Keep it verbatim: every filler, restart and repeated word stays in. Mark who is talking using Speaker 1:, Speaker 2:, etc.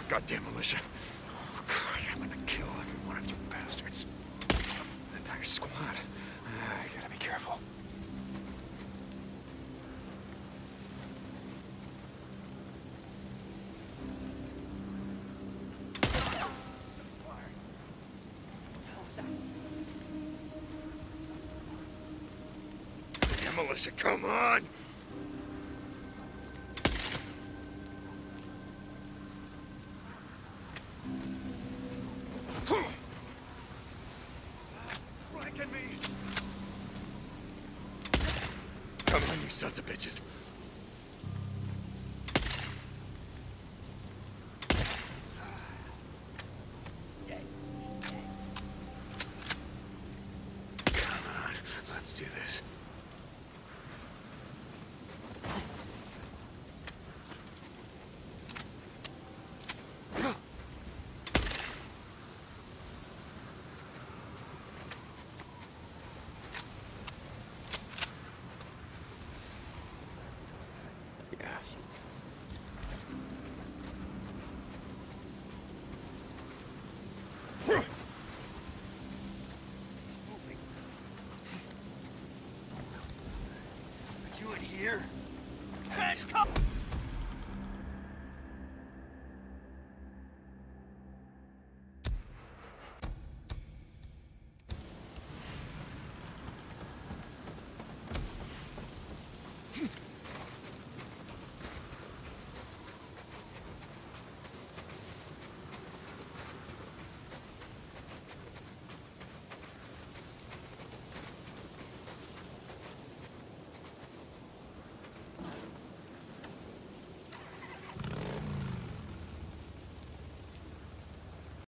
Speaker 1: Goddamn militia. Oh, God, I'm gonna kill every one of you bastards. The entire squad. Uh, I gotta be careful. Damn militia, come on! Come on, you sons of bitches. Come on, let's do this. He's moving. Are you in here?